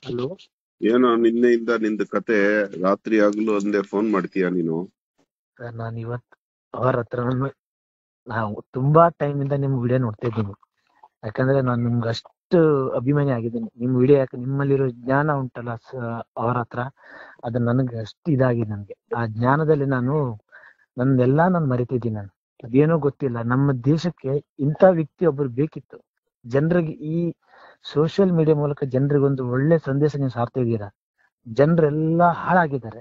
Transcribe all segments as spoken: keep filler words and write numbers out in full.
Hello. ಏನೋ ನಿನ್ನೆಯಿಂದ ನಿಂದ ಕತೆ ರಾತ್ರಿ ಆಗ್ಲೂ ಒಂದೇ ಫೋನ್ ಮಾಡ್ತೀಯ ನೀನು? ಸರ್ ನಾನು ಇವತ್ತು ಅವರ ಹತ್ರ ನಾವು ತುಂಬಾ ಟೈಮ್ ಇಂದ ನಿಮ್ ವಿಡಿಯೋ ನೋಡ್ತಾ ಇದ್ದೀನಿ. ಯಾಕಂದ್ರೆ ನಾನು ನಿಮ್ಗೆ ಅಷ್ಟು ಅಭಿಮಾನಿ ಆಗಿದ್ದೀನಿ. ನಿಮ್ ವಿಡಿಯೋ ಯಾಕೆ ನಿಮ್ಮಲ್ಲಿರೋ ಜ್ಞಾನ ಉಂಟಲ್ಲ ಅವರ ಹತ್ರ, ಅದು ನನಗೆ ಅಷ್ಟು ಇದಾಗಿದೆ. ನನ್ಗೆ ಆ ಜ್ಞಾನದಲ್ಲಿ ನಾನು ನಂದೆಲ್ಲಾ ನಾನು ಮರಿತಿದ್ದೀನಿ. ನಾನು ಅದೇನೋ ಗೊತ್ತಿಲ್ಲ, ನಮ್ಮ ದೇಶಕ್ಕೆ ಇಂಥ ವ್ಯಕ್ತಿ ಒಬ್ಬರು ಬೇಕಿತ್ತು. ಜನರಿಗೆ ಈ ಸೋಷಿಯಲ್ ಮೀಡಿಯಾ ಮೂಲಕ ಜನರಿಗೆ ಒಂದು ಒಳ್ಳೆ ಸಂದೇಶ ನೀವು ಸಾರ್ತಾ ಇದ್ದೀರಾ. ಜನರೆಲ್ಲಾ ಹಾಳಾಗಿದ್ದಾರೆ.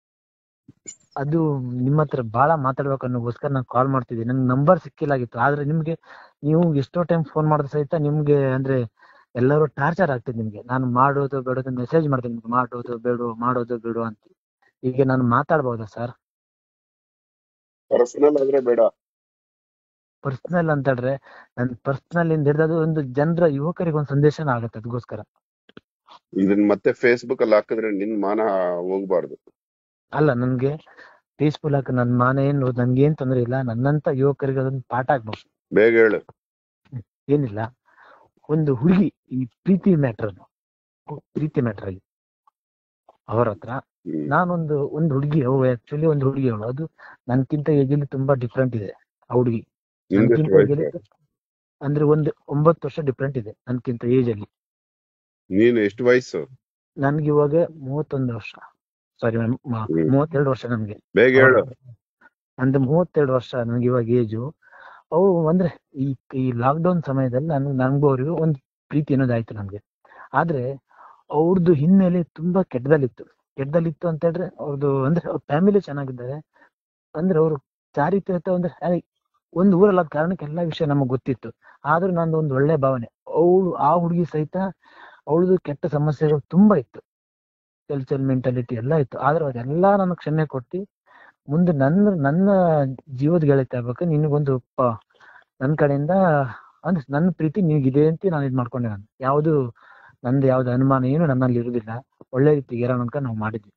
ಅದು ನಿಮ್ಮ ಹತ್ರ ಬಹಳ ಮಾತಾಡ್ಬೇಕು ಅನ್ನೋಗೋಸ್ಕರ ನಾನು ಕಾಲ್ ಮಾಡ್ತಿದ್ದೀನಿ. ನನ್ಗೆ ನಂಬರ್ ಸಿಕ್ಕಿಲ್ಲಾಗಿತ್ತು. ಆದ್ರೆ ನಿಮ್ಗೆ ನೀವು ಎಷ್ಟೋ ಟೈಮ್ ಫೋನ್ ಮಾಡಿದ್ರೆ ಸಹಿತ ನಿಮ್ಗೆ ಅಂದ್ರೆ ಎಲ್ಲರೂ ಟಾರ್ಚರ್ ಆಗ್ತಿದೆ ನಿಮ್ಗೆ. ನಾನು ಮಾಡೋದು ಬೇಡೋದು ಮೆಸೇಜ್ ಮಾಡ್ತೀನಿ ನಿಮ್ಗೆ, ಮಾಡೋದು ಬೇಡ ಮಾಡೋದು ಬೇಡ ಅಂತ. ಈಗ ನಾನು ಮಾತಾಡ್ಬೋದಾ ಸರ್? ಪರ್ಸನಲ್ ಆದ್ರೆ ಬೇಡ. ಪರ್ಸನಲ್ ಅಂತ ಹೇಳಿದ್ರೆ ನನ್ ಪರ್ಸನಲ್ ಇಂದ ಹಿಡಿದು ಒಂದು ಜನರ ಯುವಕರಿಗೆ ಒಂದು ಸಂದೇಶನ ಆಗುತ್ತೆ. ಅದಕ್ಕೋಸ್ಕರ ಇದನ್ ಮತ್ತೆ ಫೇಸ್ಬುಕ್ ಅಲ್ಲಿ ಹಾಕಿದ್ರೆ ನಿನ್ ಮಾನ ಹೋಗ್ಬಾರ್ದು. ಅಲ್ಲ, ನನ್ಗೆ ಪೀಸ್ಫುಲ್ ಆಗಿ ನನ್ ಮಾನ ಏನು ನನ್ಗೆ ಏನ್ ತೊಂದ್ರೆ ಇಲ್ಲ. ನನ್ನಂತ ಯುವಕರಿಗೆ ಅದೊಂದು ಪಾಠ ಆಗ್ಬೇಕು. ಬೇಗ ಹೇಳು. ಏನಿಲ್ಲ, ಒಂದು ಹುಡುಗಿ ಈ ಪ್ರೀತಿ ಮ್ಯಾಟ್ರ್ ಪ್ರೀತಿ ಮ್ಯಾಟ್ರ್ ಆಗಿ ಅವರ ಹತ್ರ ನಾನೊಂದು ಒಂದು ಹುಡುಗಿ, ಅವಳು ಆಕ್ಚುಲಿ ಒಂದು ಹುಡುಗಿ, ಅವಳು ಅದು ನನ್ಕಿಂತ ಏಜ್ ಅಲ್ಲಿ ತುಂಬಾ ಡಿಫ್ರೆಂಟ್ ಇದೆ. ಆ ಹುಡುಗಿ ನನ್ಕಿಂತ ಏಜ್ ಅಲ್ಲಿ ಅಂದ್ರೆ ಒಂದು ಒಂಬತ್ತು ವರ್ಷ ಡಿಫ್ರೆಂಟ್ ಇದೆ ನನ್ಕಿಂತ ಏಜ್ ಅಲ್ಲಿ. ನೀನು ಎಷ್ಟು ವಯಸ್ಸು? ನನ್ಗೆ ಇವಾಗ ಮೂವತ್ತೊಂದು ವರ್ಷ, ಸಾರಿ ಮೂವತ್ತೆರಡು ವರ್ಷ ನನ್ಗೆ. ಬೇಗ ಹೇಳು. ಅಂದ್ರೆ ಮೂವತ್ತೆರಡು ವರ್ಷ ನನ್ಗೆ ಇವಾಗ ಏಜು. ಅವು ಅಂದ್ರೆ ಈ ಈ ಲಾಕ್ ಡೌನ್ ಸಮಯದಲ್ಲಿ ನನ್ಗೆ ನನ್ಗೂ ಅವ್ರಿಗೂ ಒಂದು ಪ್ರೀತಿ ಅನ್ನೋದಾಯ್ತು ನನ್ಗೆ. ಆದ್ರೆ ಅವ್ರದ್ದು ಹಿನ್ನೆಲೆ ತುಂಬಾ ಕೆಟ್ಟದಲ್ಲಿತ್ತು. ಕೆಟ್ಟದಲ್ಲಿತ್ತು ಅಂತ ಹೇಳಿದ್ರೆ ಅವ್ರದ್ದು ಅಂದ್ರೆ ಅವ್ರ ಫ್ಯಾಮಿಲಿ ಚೆನ್ನಾಗಿದ್ದಾರೆ. ಅಂದ್ರೆ ಅವ್ರು ಚಾರಿತ್ರ್ಯತೆ ಅಂದ್ರೆ ಒಂದು ಊರಲ್ಲ ಕಾರಣಕ್ಕೆ ಎಲ್ಲಾ ವಿಷಯ ನಮಗ್ ಗೊತ್ತಿತ್ತು. ಆದ್ರೂ ನಂದು ಒಂದು ಒಳ್ಳೆ ಭಾವನೆ. ಅವಳು ಆ ಹುಡುಗಿ ಸಹಿತ ಅವಳದು ಕೆಟ್ಟ ಸಮಸ್ಯೆಗಳು ತುಂಬಾ ಇತ್ತು, ಕಲ್ಚರ್ ಮೆಂಟಾಲಿಟಿ ಎಲ್ಲ ಇತ್ತು. ಆದ್ರೆ ಅದೆಲ್ಲಾ ನಾನು ಕ್ಷಮೆ ಕೊಟ್ಟು ಮುಂದೆ ನನ್ನ ನನ್ನ ಜೀವದ ಗೆಳತಿ ಆಗ್ಬೇಕು. ನಿನಗೊಂದು ನನ್ನ ಕಡೆಯಿಂದ ಅಂದ್ರೆ ನನ್ನ ಪ್ರೀತಿ ನಿನಗಿದೆ ಅಂತ ನಾನು ಇದ್ ಮಾಡ್ಕೊಂಡೆ. ನಾನು ಯಾವ್ದು ನಂದು ಯಾವ್ದು ಅನುಮಾನ ಏನು ನನ್ನಲ್ಲಿ ಇರುದಿಲ್ಲ. ಒಳ್ಳೆ ರೀತಿಗೆ ಇರೋಣ ಅಂತ ನಾವು ಮಾಡಿದ್ವಿ.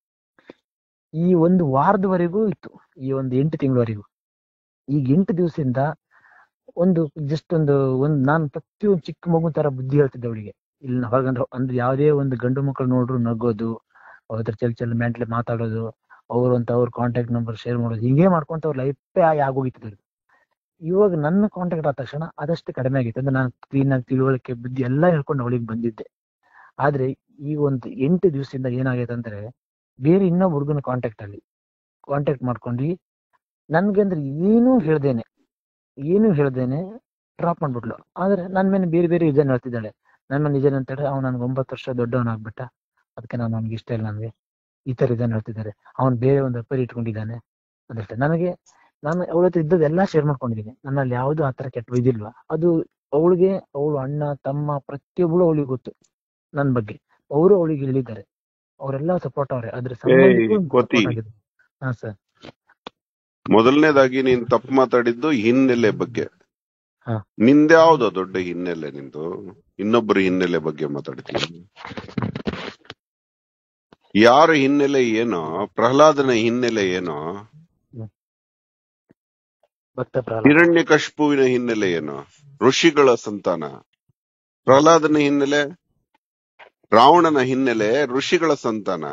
ಈ ಒಂದು ವಾರದವರೆಗೂ ಇತ್ತು, ಈ ಒಂದು ಎಂಟು ತಿಂಗಳವರೆಗೂ. ಈಗ ಎಂಟು ದಿವಸದಿಂದ ಒಂದು ಜಸ್ಟ್ ಒಂದು ಒಂದ್ ನಾನು ಪ್ರತಿಯೊಂದು ಚಿಕ್ಕ ಮಗು ತರ ಬುದ್ಧಿ ಹೇಳ್ತಿದ್ದೆ ಅವಳಿಗೆ. ಇಲ್ಲಿ ಹೊರಗಂದ್ರೆ ಅಂದ್ರೆ ಯಾವುದೇ ಒಂದು ಗಂಡು ಮಕ್ಕಳು ನೋಡ್ರು ನಗೋದು, ಅವ್ರ ಹತ್ರ ಚೆಲ್ ಚೆಲ್ ಮೆಂಟ್ಲಿ ಮಾತಾಡೋದು, ಅವ್ರು ಅಂತ ಅವ್ರ ಕಾಂಟ್ಯಾಕ್ಟ್ ನಂಬರ್ ಶೇರ್ ಮಾಡೋದು, ಹಿಂಗೆ ಮಾಡ್ಕೊಂತ ಅವ್ರ ಲೈಫೇ ಆಗೋಗಿತ್ತು. ಇವಾಗ ನನ್ನ ಕಾಂಟ್ಯಾಕ್ಟ್ ಆದ ತಕ್ಷಣ ಅದಷ್ಟು ಕಡಿಮೆ ಆಗಿತ್ತು. ಅಂದ್ರೆ ನಾನು ಕ್ಲೀನ್ ಆಗಿ ತಿಳುವಳಿಕೆ ಬುದ್ಧಿ ಎಲ್ಲಾ ಹೇಳ್ಕೊಂಡು ಅವಳಿಗೆ ಬಂದಿದ್ದೆ. ಆದ್ರೆ ಈ ಒಂದು ಎಂಟು ದಿವಸದಿಂದ ಏನಾಗೈತೆ ಅಂದ್ರೆ ಬೇರೆ ಇನ್ನೊಬ್ಬ ಹುಡುಗನ ಕಾಂಟ್ಯಾಕ್ಟ್ ಅಲ್ಲಿ ಕಾಂಟ್ಯಾಕ್ಟ್ ಮಾಡ್ಕೊಂಡು ನನ್ಗೆ ಅಂದ್ರೆ ಏನೂ ಹೇಳ್ದೇನೆ ಏನು ಹೇಳ್ದೇನೆ ಡ್ರಾಪ್ ಮಾಡ್ಬಿಟ್ಲು. ಆದ್ರೆ ನನ್ ಮೇಲೆ ಬೇರೆ ಬೇರೆ ರೀಸನ್ ಹೇಳ್ತಿದ್ದಾಳೆ. ನನ್ನ ಮೇಲೆ ನಿಜನ್ ಅಂತ ಹೇಳಿದ್ರೆ ಅವ್ನು ನನ್ಗೆ ಒಂಬತ್ತು ವರ್ಷ ದೊಡ್ಡವನಾಗ್ಬಿಟ್ಟ, ಅದಕ್ಕೆ ನಾನು ನನ್ಗೆ ಇಷ್ಟ ಇಲ್ಲ, ನನ್ಗೆ ಈ ತರ ರೀಸನ್ ಹೇಳ್ತಿದ್ದಾರೆ. ಅವ್ನು ಬೇರೆ ಒಂದು ಅಪ್ಪರ್ ಇಟ್ಕೊಂಡಿದ್ದಾನೆ ಅದಷ್ಟೇ. ನನಗೆ ನಾನು ಅವಳ ಹತ್ರ ಇದ್ದದ್ದು ಎಲ್ಲಾ ಶೇರ್ ಮಾಡ್ಕೊಂಡಿದ್ದೀನಿ. ನನ್ನಲ್ಲಿ ಯಾವ್ದು ಆತರ ಕೆಟ್ಟ ಇದಿಲ್ವಾ. ಅದು ಅವಳಿಗೆ ಅವಳು ಅಣ್ಣ ತಮ್ಮ ಪ್ರತಿಯೊಬ್ಬಳು ಅವಳಿಗೆ ಗೊತ್ತು ನನ್ ಬಗ್ಗೆ. ಅವರು ಅವಳಿಗೆ ಹೇಳಿದ್ದಾರೆ, ಅವರೆಲ್ಲ ಸಪೋರ್ಟ್ ಅವ್ರೆ. ಅದ್ರ ಸಂಬಂಧಿಕರು ಸಪೋರ್ಟ್ ಆಗಿದೆ. ಹಾ ಸರ್. ಮೊದಲನೇದಾಗಿ ನೀನ್ ತಪ್ಪು ಮಾತಾಡಿದ್ದು ಹಿನ್ನೆಲೆ ಬಗ್ಗೆ. ನಿಂದ್ಯಾವ್ದು ದೊಡ್ಡ ಹಿನ್ನೆಲೆ? ನಿಂದು ಇನ್ನೊಬ್ಬರ ಹಿನ್ನೆಲೆ ಬಗ್ಗೆ ಮಾತಾಡ್ತೀನಿ. ಯಾರ ಹಿನ್ನೆಲೆ ಏನೋ? ಪ್ರಹ್ಲಾದನ ಹಿನ್ನೆಲೆ ಏನೋ? ಹಿರಣ್ಯಕಶಿಪುವಿನ ಹಿನ್ನೆಲೆ ಏನೋ? ಋಷಿಗಳ ಸಂತಾನ. ಪ್ರಹ್ಲಾದನ ಹಿನ್ನೆಲೆ ರಾವಣನ ಹಿನ್ನೆಲೆ ಋಷಿಗಳ ಸಂತಾನ.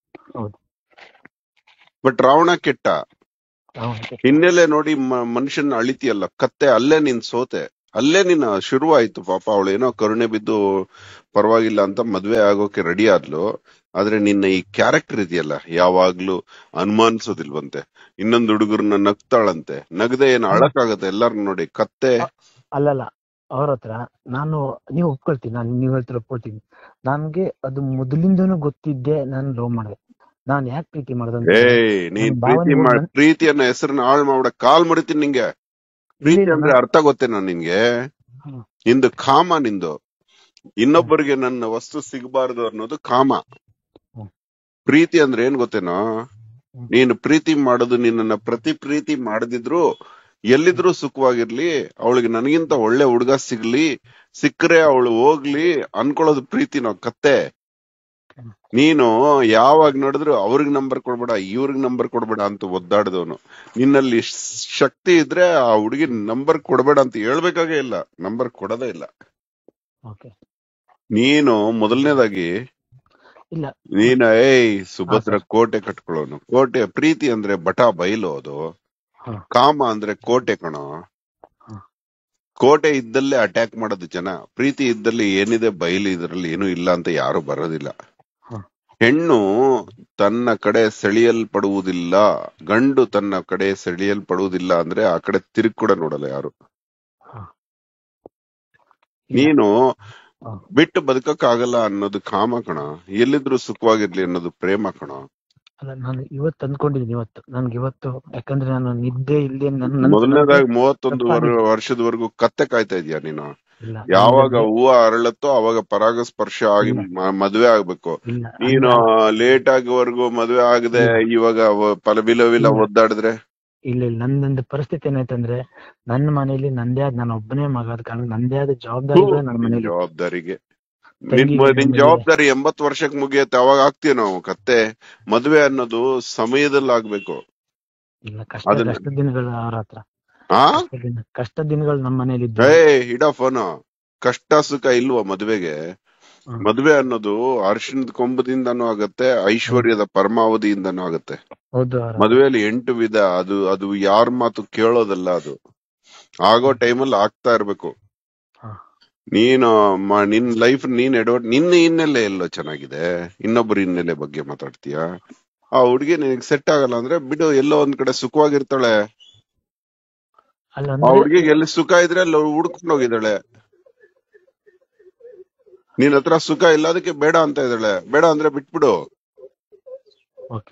ಬಟ್ ರಾವಣ ಕೆಟ್ಟ. ಹಿನ್ನೆಲೆ ನೋಡಿ ಮನುಷ್ಯನ ಅಳಿತಿಯಲ್ಲ, ಕತ್ತೆ. ಅಲ್ಲೇ ನಿನ್ ಸೋತೆ, ಅಲ್ಲೇ ನಿನ್ನ ಶುರುವಾಯ್ತು. ಪಾಪ ಅವಳೇನೋ ಕರುಣೆ ಬಿದ್ದು ಪರವಾಗಿಲ್ಲ ಅಂತ ಮದ್ವೆ ಆಗೋಕೆ ರೆಡಿ ಆದ್ಲು. ಆದ್ರೆ ನಿನ್ನ ಈ ಕ್ಯಾರೆಕ್ಟರ್ ಇದೆಯಲ್ಲ, ಯಾವಾಗ್ಲೂ ಅನುಮಾನಿಸೋದಿಲ್ವಂತೆ. ಇನ್ನೊಂದು ಹುಡುಗರನ್ನ ನಗ್ತಾಳಂತೆ. ನಗದೆ ಏನ್ ಅಳಕಾಗತ್ತೆ ಎಲ್ಲಾರು ನೋಡಿ? ಕತ್ತೆ. ಅಲ್ಲಲ್ಲ, ಅವ್ರ ಹತ್ರ ನಾನು ನೀವು ಒಪ್ಕೊಳ್ತೀನಿ, ನಾನು ನೀವ್ ಹೇಳ್ತಿರೋ ಒಪ್ಕೊಳ್ತೀನಿ. ನನ್ಗೆ ಅದು ಮೊದಲಿಂದನೂ ಗೊತ್ತಿದ್ದೆ. ನಾನು ಲವ್ ಮಾಡಿದೆ. ನಾನ್ ಯಾಕೆ ಪ್ರೀತಿ ಮಾಡ್ದಂತ, ಏಯ್ ನೀನ್ ಪ್ರೀತಿ ಮಾಡ ಪ್ರೀತಿ ಅನ್ನೋ ಹೆಸರನ್ನ ಹಾಳು ಮಾಡ್ಬಿಡ, ಕಾಲ್ ಮುರಿತೀನಿ ನಿಂಗೆ. ಪ್ರೀತಿ ಅಂದ್ರೆ ಅರ್ಥ ಗೊತ್ತೇನೋ ನಿನ್ಗೆ? ನಿಂದು ಕಾಮ. ನಿಂದು ಇನ್ನೊಬ್ಬರಿಗೆ ನನ್ನ ವಸ್ತು ಸಿಗಬಾರ್ದು ಅನ್ನೋದು ಕಾಮ. ಪ್ರೀತಿ ಅಂದ್ರೆ ಏನ್ ಗೊತ್ತೇನೋ? ನೀನು ಪ್ರೀತಿ ಮಾಡೋದು, ನಿನ್ನ ಪ್ರತಿ ಪ್ರೀತಿ ಮಾಡದಿದ್ರು ಎಲ್ಲಿದ್ರು ಸುಖವಾಗಿರ್ಲಿ, ಅವಳಿಗೆ ನನಗಿಂತ ಒಳ್ಳೆ ಹುಡುಗ ಸಿಗ್ಲಿ, ಸಿಕ್ಕರೆ ಅವಳು ಹೋಗ್ಲಿ ಅನ್ಕೊಳ್ಳೋದು ಪ್ರೀತಿ. ನಾವು ಕತ್ತೆ. ನೀನು ಯಾವಾಗ ನೋಡಿದ್ರು ಅವ್ರಿಗೆ ನಂಬರ್ ಕೊಡ್ಬೇಡ, ಇವ್ರಿಗೆ ನಂಬರ್ ಕೊಡ್ಬೇಡ ಅಂತ ಒದ್ದಾಡ್ದವನು. ನಿನ್ನಲ್ಲಿ ಶಕ್ತಿ ಇದ್ರೆ ಆ ಹುಡುಗಿ ನಂಬರ್ ಕೊಡ್ಬೇಡ ಅಂತ ಹೇಳ್ಬೇಕಾಗೇ ಇಲ್ಲ, ನಂಬರ್ ಕೊಡೋದೇ ಇಲ್ಲ. ನೀನು ಮೊದಲನೇದಾಗಿ ಇಲ್ಲ ನೀನ ಏಯ್ ಸುಭದ್ರ ಸರ್. ಕೋಟೆ ಕಟ್ಕೊಳ್ಳೋನು. ಕೋಟೆ ಪ್ರೀತಿ ಅಂದ್ರೆ ಬಟ ಬಯಲು, ಅದು ಹಾ ಕಾಮ ಅಂದ್ರೆ ಕೋಟೆ ಕಣೋ. ಹಾ ಕೋಟೆ ಇದ್ದಲ್ಲೇ ಅಟ್ಯಾಕ್ ಮಾಡೋದು ಜನ. ಪ್ರೀತಿ ಇದ್ದಲ್ಲಿ ಏನಿದೆ ಬಯಲು, ಇದರಲ್ಲಿ ಏನೂ ಇಲ್ಲ ಅಂತ ಯಾರು ಬರೋದಿಲ್ಲ. ಹಾ ಹೆಣ್ಣು ತನ್ನ ಕಡೆ ಸೆಳೆಯಲ್ಪಡುವುದಿಲ್ಲ, ಗಂಡು ತನ್ನ ಕಡೆ ಸೆಳೆಯಲ್ಪಡುವುದಿಲ್ಲ ಅಂದ್ರೆ ಆ ಕಡೆ ತಿರುಗಿ ಕೂಡ ನೋಡಲ್ಲ ಯಾರು. ಹಾ ಇಲ್ಲ. ನೀನು ಹಾ ಬಿಟ್ಟು ಬದುಕಕ್ಕಾಗಲ್ಲ ಅನ್ನೋದು ಕಾಮ ಕಣ, ಎಲ್ಲಿದ್ರು ಸುಖವಾಗಿರ್ಲಿ ಅನ್ನೋದು ಪ್ರೇಮ ಕಣ. ಅಲ್ಲ, ನಾನು ಇವತ್ತು ಅಂದ್ಕೊಂಡಿದ್ದೀನಿ. ಇವತ್ತು ನನ್ಗೆ ಇವತ್ತು ಯಾಕಂದ್ರೆ ನಾನು ನಿದ್ದೆ ಇಲ್ಲಿ ನನ್ ನನ್ ನನ್ಗೆ ಮೊದಲನೇದಾಗಿ ಮೂವತ್ತೊಂದು ತಪ್ಪಾಗಿದೆ. ವರ್ಷದವರೆಗೂ ಕತ್ತೆ ಕಾಯ್ತಾ ಇದೀಯ ನೀನು. ಇಲ್ಲ ಯಾವಾಗ ನನಗೆ ಹೂವು ಅರಳತ್ತೋ ಅವಾಗ ಪರಾಗಸ್ಪರ್ಶ ಆಗಿ ಇಲ್ಲ ಮ- ಮದ್ವೆ ಆಗ್ಬೇಕು. ಇಲ್ಲ ನೀನು ಹಂಗ ಅಲ್ಲ. ಲೇಟ್ ಆಗಿವರೆಗೂ ಮದ್ವೆ ಆಗದೆ ಇಲ್ಲ ಇವಾಗ ವ- ಪಲವಿಲ ವಿಲ ಇಲ್ಲ ಒದ್ದಾಡಿದ್ರೆ ಇಲ್ಲ ಇಲ್ಲ ನಂದೊಂದು ಪರಿಸ್ಥಿತಿ ಏನಾಯ್ತಂದ್ರೆ, ನನ್ನ ಮನೇಲಿ ನಂದೇ ಆದ, ನಾನು ಒಬ್ಬನೇ ಮಗ ಆದ ಕಾರಣ ನಂದೇ ಆದ ಹೂ, ಜವಾಬ್ದಾರಿಗಳು ನನ್ನ ನಿನ್ ಮನೇಲಿ ಇತ್ತು. ಜವಾಬ್ದಾರಿಗೆ ನಿನ್ ತಂಗಿ ಮ- ಗಂಡ ನಿನ್ ಮದುವೆ. ಜವಾಬ್ದಾರಿ ಎಂಬತ್ ವರ್ಷಕ್ ಮುಗಿಯತ್ತೆ, ಅವಾಗ ಆಗ್ತೀವಿ ನಾವು ಕತ್ತೆ. ಮದ್ವೆ ಅನ್ನೋದು ಸಮಯದಲ್ಲಿ ಆಗ್ಬೇಕು. ಇಲ್ಲ, ಕಷ್ಟ ಅದನ್ನ ಕಷ್ಟದ ದಿನಗಳು ಅವ್ರ ಹತ್ರ. ಆ ಕಷ್ಟ ದಿನ ಕಷ್ಟದ ದಿನಗಳು ನಮ್ಮ ಮನೇಲಿ ಇದ್ವು. ಏ ಇಡ ಫೋನ್. ಕಷ್ಟ ಸುಖ ಇಲ್ವಾ ಮದ್ವೆಗೆ? ಹ್ಮ್. ಮದ್ವೆ ಅನ್ನೋದು ಅರಿಶಿಣದ ಕೊಂಬದಿಂದನೂ ಆಗತ್ತೆ, ಐಶ್ವರ್ಯದ ಪರಮಾವಧಿಯಿಂದನೂ ಆಗತ್ತೆ. ಹೌದು ಅವ್ರ ಹತ್ರ. ಮದ್ವೆಯಲ್ಲಿ ಎಂಟು ವಿಧ. ಅದು ಅದು ಯಾರ ಮಾತು ಕೇಳೋದಲ್ಲ, ಅದು ಆಗೋ ಟೈಮಲ್ಲಿ ಆಗ್ತಾ ಇರ್ಬೇಕು. ಹಾ. ನೀನು ಮ- ನಿನ್ ಲೈಫ್ ನೀನ್ ಎಡವಟ್, ನಿನ್ನ ಹಿನ್ನೆಲೆ ಎಲ್ಲೋ ಚೆನ್ನಾಗಿದೆ, ಇನ್ನೊಬ್ಬರ ಹಿನ್ನೆಲೆ ಬಗ್ಗೆ ಮಾತಾಡ್ತೀಯ. ಆ ಹುಡ್ಗಿ ನಿನಗ್ ಸೆಟ್ ಆಗಲ್ಲ ಅಂದ್ರೆ ಬಿಡು, ಎಲ್ಲೋ ಒಂದ್ ಕಡೆ ಸುಖವಾಗಿರ್ತಾಳೆ. ಅಲ್ಲ ಆ ಅಂದ್ರೆ ಹುಡ್ಗಿಗೆ ಎಲ್ಲಿ ಸುಖ ಇದ್ರೆ ಅಲ್ಲಿ ಹುಡ್ಕೊಂಡು ಹೋಗಿದ್ದಾಳೆ. ನಿನ್ ಹತ್ರ ಸುಖ ಇಲ್ಲ, ಅದಕ್ಕೆ ಬೇಡ ಅಂತ ಇದ್ದಾಳೆ. ಬೇಡ ಅಂದ್ರೆ ಬಿಟ್ಬಿಡು. ಓಕೆ.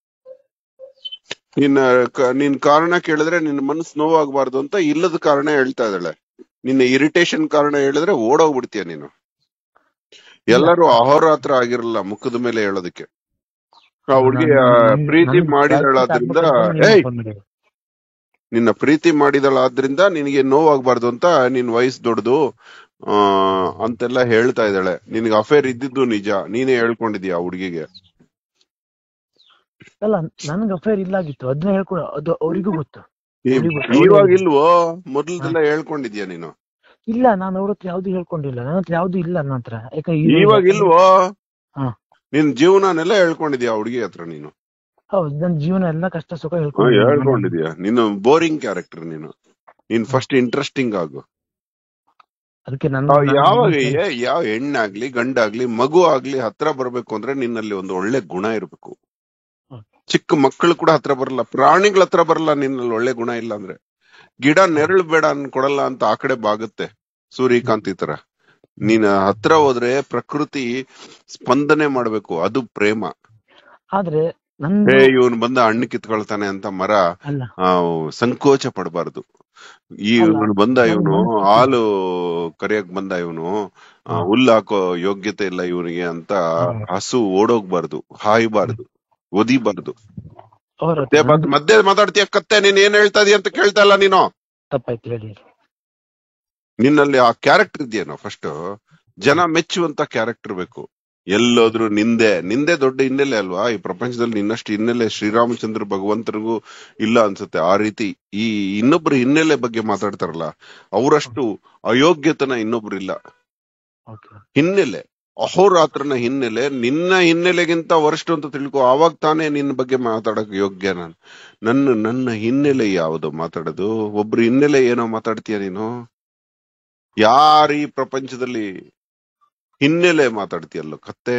ನಿನ್ನ ಕ- ನಿನ್ ಕಾರಣ ಕೇಳಿದ್ರೆ ನಿನ್ನ ಮನಸ್ಸು ನೋವಾಗಬಾರ್ದು ಅಂತ ಇಲ್ಲದ ಕಾರಣ ಹೇಳ್ತಾ ಇದ್ದಾಳೆ. ನಿನ್ನ ಇರಿಟೇಷನ್ ಕಾರಣ ಹೇಳಿದ್ರೆ ಓಡೋಗ್ಬಿಡ್ತೀಯ ನೀನು. ಇಲ್ಲ ಎಲ್ಲರೂ ಆ- ಅಹೋರಾತ್ರ ಆಗಿರಲ್ಲ ಮುಖದ ಮೇಲೆ ಹೇಳೋದಕ್ಕೆ. ಆ ಅಲ್ಲ, ಹುಡ್ಗಿ ನಾನು ಆ, ನನ್ ಪ್ರೀತಿ ನನ್ ಪ್ರಾಕ್ಟೀಸ್ ಮಾಡಿದಳಾದ್ರಿಂದ ಆಗ್ಬೇಕಂತಾನೆ ನೀವು ಏಯ್ ಫೋನ್ ಮಾಡಿದ್ರು. ನಿನ್ನ ಪ್ರೀತಿ ಮಾಡಿದಳಾದ್ರಿಂದ ನಿನಗೆ ನೋವಾಗ್ಬಾರ್ದು ಅಂತ ನಿನ್ ವಯಸ್ಸು ದೊಡ್ಡದು ಆ ಅಂತೆಲ್ಲ ಹೇಳ್ತಾ ಇದ್ದಾಳೆ. ನಿನ್ಗೆ ಅಫೇರ್ ಇದ್ದಿದ್ದು ನಿಜ, ನೀನೇ ಹೇಳ್ಕೊಂಡಿದ್ಯಾ ಆ ಹುಡ್ಗಿಗೆ. ಅಲ್ಲ, ನನ್ಗೆ ಅಫೇರ್ ಇಲ್ಲಾಗಿತ್ತು, ಅದನ್ನ ಹೇಳ್ಕೊಡ, ಅದು ಅವರಿಗೂ ಗೊತ್ತು. ಈ- ಅವ್ರಿಗೂ ಗೊತ್ತು, ಅವ್ರು ಇವಾಗ ಹೇಳಿದ್ರು. ಇಲ್ವೋ? ಹಾ. ಮೊದ್ಲದೆಲ್ಲ ಹೇಳ್ಕೊಂಡಿದ್ಯಾ ನೀನು? ಇಲ್ಲ, ನಾನು ಅವ್ರ ಹತ್ರ ಯಾವ್ದು ಹೇಳ್ಕೊಂಡಿಲ್ಲ. ನನ್ನ ಹತ್ರ ಯಾವ್ದು ಇಲ್ಲ ನನ್ನ ಹತ್ರ. ಯಾಕಂದ್ರೆ ಇದು ಇವಾಗ ಯಾಕಂದ್ರೆ ಇಲ್ವೋ? ಹಾ ನಿನ್ ಜೀವನನೆಲ್ಲ ಹೇಳ್ಕೊಂಡಿದ್ಯಾ ಹುಡುಗಿ ಹತ್ರ ನೀನು? ಹೌದು, ನನ್ನ ಜೀವನ ಎಲ್ಲ ಕಷ್ಟ ಸುಖ ಹಾ, ಹೇಳ್ಕೊಂಡಿದ್ದೀನಿ ನಮ್ಮ ಮನೇಲಿ. ಹೇಳ್ಕೊಂಡಿದ್ಯಾ? ನೀನು ಬೋರಿಂಗ್ ಕ್ಯಾರೆಕ್ಟರ್ ನೀನು. ನೀನ್ ಹಾ. ಫಸ್ಟ್ ಇಂಟ್ರೆಸ್ಟಿಂಗ್ ಆಗು. ಅದಕ್ಕೆ ಆ, ನನ್ನ ನನ್ನ ಯಾವಾಗ ನನ್ನ ಏ- ಯಾವ ಹೆಣ್ಣಾಗ್ಲಿ ಗಂಡಾಗ್ಲಿ ಮಗು ಆಗ್ಲಿ ಹತ್ರ ಬರ್ಬೇಕು ಅಂದ್ರೆ ನಿನ್ನಲ್ಲಿ ಒಂದು ಒಳ್ಳೆ ಗುಣ ಇರ್ಬೇಕು. ಹ್ಮ್. ಚಿಕ್ಕ ಮಕ್ಕಳು ಕೂಡ ಹತ್ರ ಬರಲ್ಲ, ಪ್ರಾಣಿಗಳ ಹತ್ರ ಬರಲ್ಲ ನಿನ್ನಲ್ಲಿ ಒಳ್ಳೆ ಗುಣ ಇಲ್ಲ ಅಂದ್ರೆ. ಗಿಡ ನೆರಳು ಬೇಡ ಅನ್ ಕೊಡಲ್ಲ ಅಂತ ಆ ಕಡೆ ಬಾಗುತ್ತೆ, ಸೂರ್ಯಕಾಂತಿ ತರ. ನೀನ್ ಹತ್ರ ಹೋದ್ರೆ ಪ್ರಕೃತಿ ಸ್ಪಂದನೆ ಮಾಡ್ಬೇಕು, ಅದು ಪ್ರೇಮ. ಆದ್ರೆ ಏ ನಂದು ಇವನು ಬಂದ ಹಣ್ಣು ಕಿತ್ಕೊಳ್ತಾನೆ ಅಂತ ಮರ ಅಲ್ಲ ಆ, ಸಂಕೋಚ ಪಡಬಾರ್ದು. ಈ ಅಲ್ಲ ಇವನು ಬಂದ, ನನ್ ಇವನು ಮನಸ್ಥಿತಿ. ಹಾಲು ಕರಿಯಕ್ ಬಂದ, ಇವನು ಹಾ ಹುಲ್ಲು ಹಾಕೋ ಯೋಗ್ಯತೆ ಇಲ್ಲ ಇವನಿಗೆ ಅಂತ ಹಾ ಹಸು ಓಡೋಗ್ಬಾರ್ದು, ಹಾಯ್ಬಾರ್ದು, ಒದಿಬಾರ್ದು. ಅವ್ರ ಮತ್ತೆ ಹತ್ರ ಮತ್- ನಂದು ಮಧ್ಯೆ ಮಾತಾಡ್ತೀಯ ಕತ್ತೆ. ನೀನ್ ಏನ್ ಹೇಳ್ತಾ ಇದೀಯ ಅಂತ ಕೇಳ್ತಾ ಇಲ್ಲ ನೀನು. ತಪ್ಪಾಯ್ತು, ಹೇಳಿ. ನಿನ್ನಲ್ಲಿ ಆ ಕ್ಯಾರೆಕ್ಟರ್ ಇದೆಯೇನೋ ಫಸ್ಟ್. ಜನ ಮೆಚ್ಚುವಂತ ಕ್ಯಾರೆಕ್ಟರ್ ಬೇಕು. ಎಲ್ಲೋದ್ರು ನಿಂದೆ ನಿಂದೆ ದೊಡ್ಡ ಹಿನ್ನೆಲೆ ಅಲ್ವಾ ಈ ಪ್ರಪಂಚದಲ್ಲಿ. ನಿನ್ನಷ್ಟು ಹಿನ್ನೆಲೆ ಶ್ರೀರಾಮಚಂದ್ರ ಭಗವಂತನಿಗೂ ಇಲ್ಲ ಅನ್ಸುತ್ತೆ. ಆ ರೀತಿ ಈ ಇನ್ನೊಬ್ರು ಹಿನ್ನೆಲೆ ಬಗ್ಗೆ ಮಾತಾಡ್ತಾರಲ್ಲ, ಅವರಷ್ಟು ಅಯೋಗ್ಯತನ ಇನ್ನೊಬ್ರು ಇಲ್ಲ. ಓಕೆ. ಹಿನ್ನೆಲೆ, ಅಹೋರಾತ್ರನ ಹಿನ್ನೆಲೆ ನಿನ್ನ ಹಿನ್ನೆಲೆಗಿಂತ ವರ್ಸ್ಟ್ ಅಂತ ತಿಳ್ಕೊ, ಆವಾಗ ತಾನೇ ನಿನ್ನ ಬಗ್ಗೆ ಮಾತಾಡಕ್ ಯೋಗ್ಯ ನಾನು. ನನ್ನ ನನ್ನ ಹಿನ್ನೆಲೆ ಯಾವುದು ಮಾತಾಡೋದು? ಒಬ್ರು ಹಿನ್ನೆಲೆ ಏನೋ ಮಾತಾಡ್ತೀಯ ನೀನು? ಯಾರ ಈ ಪ್ರಪಂಚದಲ್ಲಿ ಹಿನ್ನೆಲೆ ಮಾತಾಡ್ತೀಯಲ್ಲೋ ಕತ್ತೆ?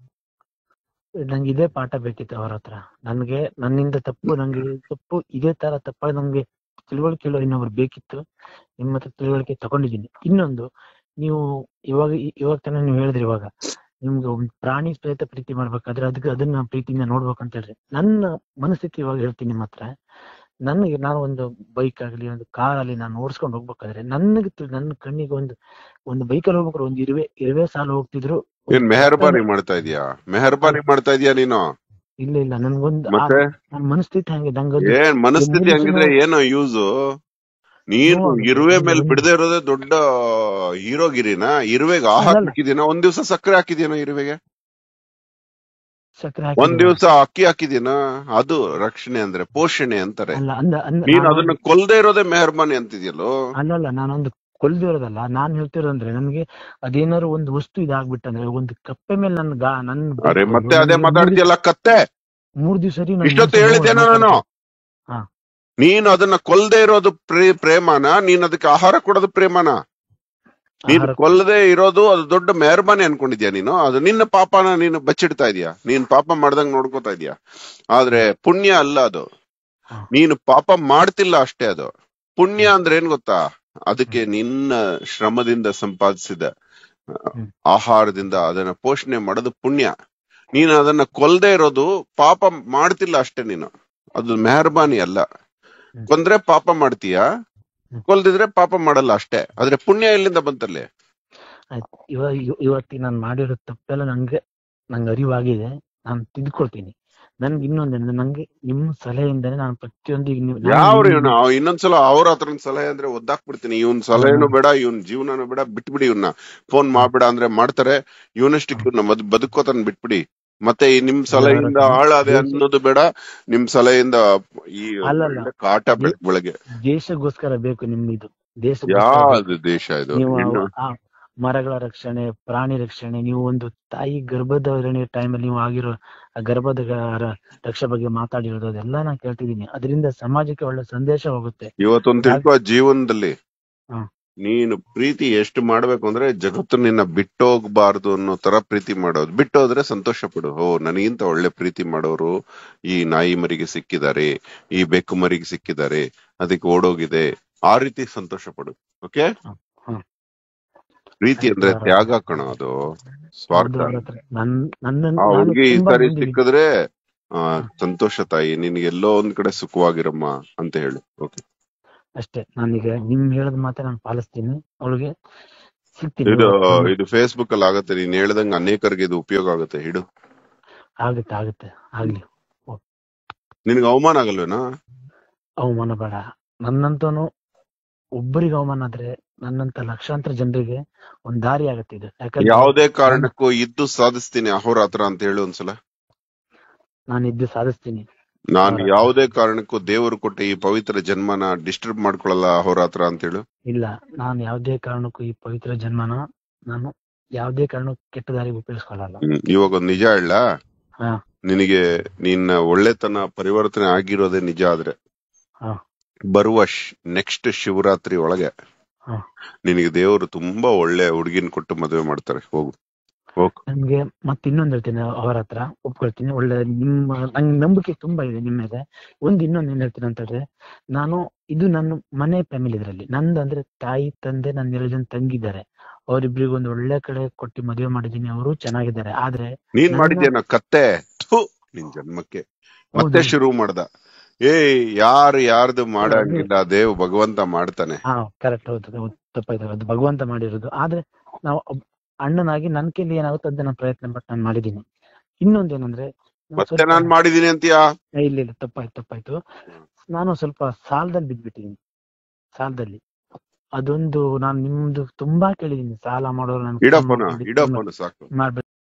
ನಂಗೆ ಇದೇ ಪಾಠ ಬೇಕಿತ್ತು ಅವ್ರ ಹತ್ರ. ನನ್ಗೆ ನನ್ನಿಂದ ತಪ್ಪು, ನಂಗೆ ತಪ್ಪು ಇದೇ ತರ ತಪ್ಪ ನಂಗೆ ತಿಳುವಳಿಕೆ ಹೇಳೋ ಇನ್ನೊಬ್ರು ಬೇಕಿತ್ತು. ನಿಮ್ಮ ಹತ್ರ ತಿಳುವಳಿಕೆ ತಗೊಂಡಿದ್ದೀನಿ. ಇನ್ನೊಂದು, ನೀವು ಇವಾಗ ಇವಾಗ ತಾನೇ ನೀವು ಹೇಳಿದ್ರಿ, ಇವಾಗ ನಿಮ್ಗೆ ಒಂದು ಪ್ರಾಣಿ ಸಹಿತ ಪ್ರೀತಿ ಮಾಡ್ಬೇಕಾದ್ರೆ ಅದಕ್ಕೆ ಅದನ್ನ ಪ್ರೀತಿಯಿಂದ ನೋಡ್ಬೇಕಂತ ಹೇಳ್ರಿ. ನನ್ನ ಮನಸ್ಥಿತಿ ಇವಾಗ ಹೇಳ್ತೀನಿ ನಿಮ್ಮ ಹತ್ರ. ನನಗೆ ನಾನು ಒಂದು ಬೈಕ್ ಆಗ್ಲಿ ಒಂದು ಕಾರ್ ಅಲ್ಲಿ ನಾನು ಓಡಿಸ್ಕೊಂಡು ಹೋಗ್ಬೇಕಾದ್ರೆ ನನಗೆ ತಿ- ನನ್ನ ಕಣ್ಣಿಗೆ ಒಂದು ಒಂದು ಬೈಕಲ್ಲಿ ಹೋಗ್ಬೇಕಾದ್ರೆ ಒಂದು ಇರುವೆ ಇರುವೆ ಸಾಲು ಹೋಗ್ತಿದ್ರು. ಏನ್ ಒಂದು ಮೆಹರ್ಬಾನಿ ಕತ್ತಲೆ. ಮಾಡ್ತಾ ಇದೀಯಾ? ಮೆಹರ್ಬಾನಿ ಮಾಡ್ತಾ ಇದೀಯಾ ನೀನು? ಇಲ್ಲ ಇಲ್ಲ, ನನ್ಗೊಂದು ಆ ಮತ್ತೆ ನನ್ನ ಮನಸ್ಥಿತಿ ಹಂಗೆ, ನಂಗದು ಏನ್ ಮನಸ್ಥಿತಿ ಹಂಗಿದ್ರೆ ಏನೋ ಯೂಸು? ನೀನು ನೋವಾಗುತ್ತೆ ಇರುವೆ ನಂಗೆ ಮೇಲೆ ಒಂದು. ಬಿಡದೆ ಇರೋದೇ ದೊಡ್ಡ ಹೀರೋಗಿರಿನ? ಇರುವೆಗೆ ಆಹಾರ ಅಲ್ಲಲ್ಲ, ಹಾಕಿದೀನ? ಒಂದ್ ದಿವ್ಸ ಸಕ್ಕರೆ ಹಾಕಿದ್ಯೇನೋ ಇರುವೆಗೆ? ಸಕ್ಕರೆ ಒಂದ್ ಹಾಕಿದ್ದೀನಿ. ದಿವ್ಸ ಅಕ್ಕಿ ಹಾಕಿದೀನ? ಅದು ರಕ್ಷಣೆ ಅಂದ್ರೆ, ಪೋಷಣೆ ಅಂತಾರೆ. ಅಲ್ಲ ಅಂದ ಅಂದ ನೀನ್ ನಾನು ಅದನ್ನ ಒಂದು ಕೊಲ್ದೇ ಇರೋದೇ ಮೆಹರ್ಬಾನಿ ಅಂತಿದ್ಯಲ್ಲೋ. ಅಲ್ಲಲ್ಲ ನಾನೊಂದು ಕೊಲ್ದಿರೋದಲ್ಲ, ನಾನ್ ಹೇಳ್ತಿರೋದಂದ್ರೆ ನನ್ಗೆ ಅದೇನಾದ್ರು ಒಂದು ವಸ್ತು ಇದಾಗ್ಬಿಟ್ಟಂದ್ರೆ ಒಂದು ಕಪ್ಪೆ ಮೇಲೆ ನನ್ ಗಾ ನನ್ ಅರೆ ಬೈಕ್ ಮತ್ತೆ ಹೊಡೆದು ಅದೇ ನನ್ಗೆ ಮೂರ್ ದಿವ್ಸ ಮಾತಾಡ್ತಿಯಲ್ಲ ಕತ್ತೆ. ಮೂರ್ ದಿವ್ಸ ಸರಿ ನನ್ ಇಷ್ಟೊತ್ತು ಮನ್ಸು ನೋವು ಹೇಳಿದ್ದೇನೋ ನಾನು, ಮಾತಾಡ್ತೇನೆ. ಹಾ ನೀನು ಅದನ್ನ ಕೊಲ್ದೇ ಇರೋದು ಪ್ರೇ ಪ್ರೇಮನ ನೀನ್ ಅದಕ್ಕೆ ಆಹಾರ ಕೊಡೋದು ಪ್ರೇಮನ? ನೀನು ಆಹಾರ ಕೊಲ್ಲದೆ ಇರೋದು ಅದು ದೊಡ್ಡ ಮೆಹರ್ಬಾನಿ ಅನ್ಕೊಂಡಿದ್ಯಾ ನೀನು? ಅದು ನಿನ್ನ ಪಾಪನ ನೀನು ಬಚ್ಚಿಡ್ತಾ ಇದೀಯಾ, ನೀನ್ ಪಾಪ ಮಾಡ್ದಂಗ್ ನೋಡ್ಕೋತಾ ಇದೀಯಾ. ಆದ್ರೆ ಪುಣ್ಯ ಅಲ್ಲ ಅದು. ಹಾ. ನೀನು ಪಾಪ ಮಾಡ್ತಿಲ್ಲ ಅಷ್ಟೇ. ಅದು ಪುಣ್ಯ ಅಂದ್ರೆ ಏನ್ ಗೊತ್ತಾ? ಅದಕ್ಕೆ ನಿನ್ನ ಶ್ರಮದಿಂದ ಸಂಪಾದಿಸಿದ ಹ್ಮ್ ಆಹಾರದಿಂದ ಅದನ್ನ ಪೋಷಣೆ ಮಾಡೋದು ಪುಣ್ಯ. ನೀನು ಅದನ್ನ ಕೊಲ್ದೇ ಇರೋದು ಪಾಪ ಮಾಡ್ತಿಲ್ಲ ಅಷ್ಟೇ ನೀನು, ಅದು ಮೆಹರ್ಬಾನಿ ಅಲ್ಲ. ಹ್ಮ್ ಕೊಂದ್ರೆ ಪಾಪ ಮಾಡ್ತೀಯಾ, ಹ್ಮ್ ಕೊಲ್ದಿದ್ರೆ ಪಾಪ ಮಾಡಲ್ಲ ಅಷ್ಟೇ. ಆದ್ರೆ ಪುಣ್ಯ ಎಲ್ಲಿಂದ ಬಂತಲ್ಲಿ? ಆಯ್ತು. ಇವಾಗ ಇವತ್ತಿಗೆ ನಾನು ಮಾಡಿರೋ ತಪ್ಪೆಲ್ಲ ನಂಗೆ ನಂಗೆ ಅರಿವಾಗಿದೆ, ನಾನು ತಿದ್ಕೊಳ್ತೀನಿ. ನನ್ಗೆ ಇನ್ನೊಂದೇನಂದ್ರೆ ನಂಗೆ ನಿಮ್ಮ ಸಲಹೆಯಿಂದನೇ ನಾನು ಪ್ರತಿಯೊಂದು ಈಗ ನೀವು- ನಾನು ಯಾವ್ರಿ ನಿಮ್ ಇವನು? ಇನ್ನೊಂದ್ಸಲ ಅವ್ರ ಹತ್ರ ಸಲಹೆ ಅಂದ್ರೆ ಒದ್ದಾಕ್ಬಿಡ್ತೀನಿ. ಇವನ್ ಸಲಹೆನೂ ಬೇಡ, ಇವನ್ ಜೀವನನೂ ಬೇಡ, ಬಿಟ್ಬಿಡಿ ಇವನ್ನ. ಫೋನ್ ಮಾಡ್ಬೇಡ ಅಂದ್ರೆ ಮಾಡ್ತಾರೆ, ಇವನಷ್ಟಕ್ಕೆ ಇವ್ನ ಮದ್ ಬದುಕೋತನ್ ಬಿಟ್ಬಿಡಿ. ಮತ್ತೆ ಈ ನಿಮ್ ಸಲಹೆಯಿಂದ ಹಾಳಾದೆ ಅನ್ನೋದು ಬೇಡ, ನಿಮ್ ಸಲಹೆಯಿಂದ ಈ ಅಲ್ಲಲ್ಲ ಒಳ್ಳೆ ಕಾಟ ಬೆಳಗ್ ಬೆಳಗ್ಗೆ. ದೇಶಕ್ಕೋಸ್ಕರ ಬೇಕು ನಿಮ್ಮಿದು, ದೇಶಕ್ಕೋಸ್ಕರ ಬೇಕು. ಯಾವ್ದು ದೇಶ ಇದು? ನೀವು ಇನ್ನು ಆ ಮರಗಳ ರಕ್ಷಣೆ, ಪ್ರಾಣಿ ರಕ್ಷಣೆ, ನೀವು ಒಂದು ತಾಯಿ ಗರ್ಭಧಾರಣೆ ಟೈಮಲ್ಲಿ ನೀವು ಆಗಿರೋ ಆ ಗರ್ಭದ ರ- ರಕ್ಷೆ ಬಗ್ಗೆ ಮಾತಾಡಿರೋದು ಅದೆಲ್ಲ ನಾನು ಕೇಳ್ತಿದ್ದೀನಿ. ಅದರಿಂದ ಸಮಾಜಕ್ಕೆ ಒಳ್ಳೆ ಸಂದೇಶ ಹೋಗುತ್ತೆ. ಇವತ್ತೊಂದು ತಿಳ್ಕೊ, ಜೀವನದಲ್ಲಿ ಹ. ನೀನು ಪ್ರೀತಿ ಎಷ್ಟು ಮಾಡ್ಬೇಕು ಅಂದ್ರೆ ಜಗತ್ತು ನಿನ್ನ ಬಿಟ್ಟೋಗ್ಬಾರ್ದು ಅನ್ನೋ ತರ ಪ್ರೀತಿ ಮಾಡೋದು. ಬಿಟ್ಟೋದ್ರೆ ಸಂತೋಷ ಪಡು, ಓ ನನಗಿಂತ ಒಳ್ಳೆ ಪ್ರೀತಿ ಮಾಡೋರು ಈ ನಾಯಿ ಮರಿಗೆ ಸಿಕ್ಕಿದ್ದಾರೆ, ಈ ಬೆಕ್ಕು ಮರಿಗೆ ಸಿಕ್ಕಿದ್ದಾರೆ, ಅದಕ್ಕೆ ಓಡೋಗಿದೆ, ಆ ರೀತಿ ಸಂತೋಷ ಪಡು. ಓಕೆ? ಪ್ರೀತಿ ಅಂದ್ರೆ ತ್ಯಾಗ ಕಣ, ಅದು ಸ್ವಾರ್ಥ. ಆ ಹುಡ್ಗಿ ಈ ಸರಿ ಸಿಕ್ಕಿದ್ರೆ ಆ ಸಂತೋಷ ತಾಯಿ, ನಿನ್ಗೆ ಎಲ್ಲೋ ಒಂದ್ ಕಡೆ ಸುಖವಾಗಿರಮ್ಮ ಅಂತ ಹೇಳು. ಓಕೆ? ಅಷ್ಟೇ. ನಾನೀಗ ನಿಮ್ ಹೇಳದ್ ಮಾತ್ರ ನಾನು ಪಾಲಿಸ್ತೀನಿ, ಅವಳಿಗೆ ಸಿಗ್ತೀನಿ. ಇದು ಇದು ಫೇಸ್ಬುಕ್ ಅಲ್ಲಿ ಆಗತ್ತೆ, ನೀನ್ ಹೇಳ್ದಂಗ ಅನೇಕರಿಗೆ ಇದು ಉಪಯೋಗ ಆಗುತ್ತೆ. ಹಿಡು, ಆಗುತ್ತೆ ಆಗುತ್ತೆ ಆಗ್ಲಿ. ನಿನ್ಗೆ ಅವಮಾನ ಆಗಲ್ವೇನಾ? ಅವಮಾನ ಬೇಡ. ನನ್ನಂತನು ಒಬ್ಬರಿಗೆ ಅವಮಾನ ಆದ್ರೆ ನನ್ನಂತ ಲಕ್ಷಾಂತರ ಜನರಿಗೆ ಒಂದ್ ದಾರಿ ಆಗತ್ತೆ ಇದು. ಯಾಕಂದ್ರೆ ಯಾವುದೇ ಕಾರಣಕ್ಕೂ ಇದ್ದು ಸಾಧಿಸ್ತೀನಿ ಅಹೋರಾತ್ರ ಅಂತ ಹೇಳು ಒಂದ್ಸಲ. ನಾನು ಇದ್ದು ಸಾಧಿಸ್ತೀನಿ. ನಾನು ಯಾವುದೇ ಕಾರಣಕ್ಕೂ ದೇವರು ಕೊಟ್ಟ ಈ ಪವಿತ್ರ ಜನ್ಮನ ಡಿಸ್ಟರ್ಬ್ ಮಾಡ್ಕೊಳಲ್ಲ ಅಹೋರಾತ್ರ ಅಂತ ಹೇಳು. ಇಲ್ಲ, ನಾನು ಯಾವುದೇ ಕಾರಣಕ್ಕೂ ಈ ಪವಿತ್ರ ಜನ್ಮನ ನಾನು ಯಾವುದೇ ಕಾರಣಕ್ಕೂ ಕೆಟ್ಟ ದಾರಿಗೆ ಉಪಯೋಗಿಸ್ಕೊಳ್ಳಲ್ಲ. ಇವಾಗ ಒಂದ್ ನಿಜ ಹೇಳ, ಹಾ ನಿನಗೆ ನಿನ್ನ ಒಳ್ಳೆತನ ಪರಿವರ್ತನೆ ಆಗಿರೋದೇ ನಿಜ ಆದ್ರೆ ಹಾ ಬರುವ ನೆಕ್ಸ್ಟ್ ಶಿವರಾತ್ರಿ ಒಳಗೆ ಹಾ ನಿನಗೆ ದೇವರು ತುಂಬಾ ಒಳ್ಳೆ ಹುಡುಗಿನ ಕೊಟ್ಟು ಮದುವೆ ಮಾಡ್ತಾರೆ. ಹೋಗು ಹೋಗು. ನನ್ಗೆ ಮತ್ತೆ ಇನ್ನೊಂದ್ ಹೇಳ್ತೀನಿ, ಅವರ ಹತ್ರ ಒಪ್ಕೊಳ್ತೀನಿ. ಒಳ್ಳೆ ನಿಮ್ಮ ನಂಗೆ ನಂಬಿಕೆ ತುಂಬಾ ಇದೆ ನಿಮ್ಮ ಮೇಲೆ. ಒಂದ್ ಇನ್ನೊಂದ್ ಏನ್ ಹೇಳ್ತೀನಿ ಅಂತಂದ್ರೆ, ನಾನು ಇದು ನನ್ನ ಮನೆ ಫ್ಯಾಮಿಲಿ, ಇದ್ರಲ್ಲಿ ನಂದು ಅಂದ್ರೆ ತಾಯಿ ತಂದೆ ನನ್ನ ಎರಡು ಜನ ತಂಗಿದ್ದಾರೆ. ಅವರಿಬ್ರಿಗೆ ಒಂದು ಒಳ್ಳೆ ಕಡೆ ಕೊಟ್ಟು ಮದುವೆ ಮಾಡಿದೀನಿ, ಅವರು ಚೆನ್ನಾಗಿದ್ದಾರೆ. ಆದ್ರೆ ನೀನ್ ಮಾಡಿದ್ಯೇನ ಕತ್ತೆ? ನಿನ್ ಜನ್ಮಕ್ಕೆ ಮತ್ತೆ ಶುರು ಮಾಡ್ದ. ಏ ಯಾರು ಯಾರ್ದು ಮಾಡಂಗಿಲ್ಲ, ದೇವ್ ಭಗವಂತ ಮಾಡ್ತಾನೆ. ಹಾ ಕರೆಕ್ಟ್, ಹೌದು ತಪ್ಪಾಯ್ತು, ಅದು ಭಗವಂತ ಮಾಡಿರೋದು. ಆದ್ರೆ ನಾವು ಅಣ್ಣನಾಗಿ ನನ್ ಕೈಲಿ ಏನಾಗುತ್ತೆ ಅಂತ ನಾನು ಪ್ರಯತ್ನ ಪಟ್ಟು ನಾನು ಮಾಡಿದೀನಿ. ಇನ್ನೊಂದೇನಂದ್ರೆ ಮತ್ತೆ ನಾನ್ ಮಾಡಿದೀನಿ ಅಂತೀಯಾ? ಇಲ್ಲ ಇಲ್ಲ ತಪ್ಪಾಯ್ತು ತಪ್ಪಾಯ್ತು ನಾನು ಸ್ವಲ್ಪ ಸಾಲದಲ್ಲಿ ಬಿದ್ದ್ಬಿಟ್ಟಿದೀನಿ. ಸಾಲದಲ್ಲಿ ಅದೊಂದು ನಾನು ನಿಮ್ದು ತುಂಬಾ ಕೇಳಿದೀನಿ, ಸಾಲ ಮಾಡೋರು ಇಡಪ್ಪನ ಇಡಪ್ಪನ ಸಾಕು. ಮಾಡ್ಬೇಕು